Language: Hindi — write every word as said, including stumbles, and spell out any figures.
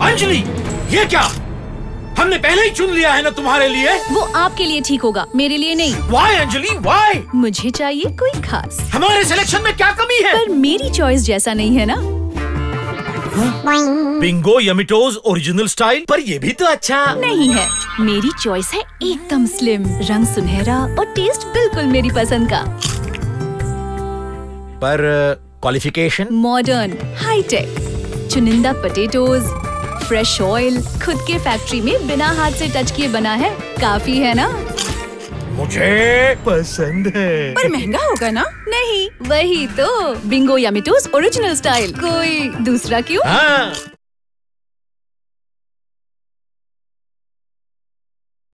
अंजलि, ये क्या? हमने पहले ही चुन लिया है ना तुम्हारे लिए। वो आपके लिए ठीक होगा, मेरे लिए नहीं। Why Anjali, why? मुझे चाहिए कोई खास। हमारे सिलेक्शन में क्या कमी है? पर मेरी चॉइस जैसा नहीं है ना। बिंगो यमिटोज ओरिजिनल स्टाइल, पर ये भी तो अच्छा नहीं है। मेरी चॉइस है एकदम स्लिम, रंग सुनहरा और टेस्ट बिल्कुल मेरी पसंद का। पर क्वालिफिकेशन मॉडर्न, हाईटेक, चुनिंदा पोटैटोज, फ्रेश ऑयल, खुद के फैक्ट्री में बिना हाथ से टच किए बना है, काफी है ना। मुझे पसंद है। पर महंगा होगा ना? नहीं, वही तो बिंगो यमिटोज ओरिजिनल स्टाइल, कोई दूसरा क्यों? हाँ।